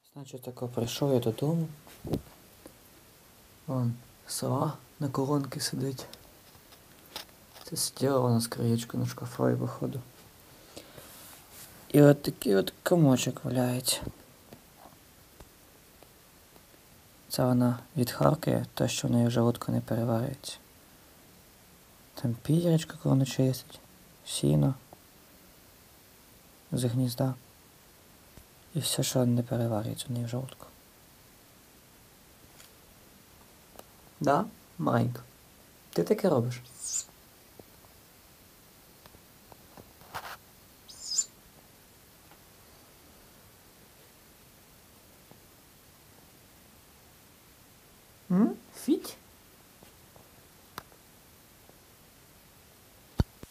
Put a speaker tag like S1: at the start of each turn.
S1: Значить, тако прийшов я додому. Вон сова на колонки сидить. Це сиділа вона з краєчку на шкафові, походу. І от такий от комочок валяється. Це вона відхаркує те, що в неї в желудку не переварюється. Там пірячка, коли вона чистить, сіно з гнізда. І все, що не переварюється в неї в желудку. Да, маленька. Ти таке робиш? Фіть?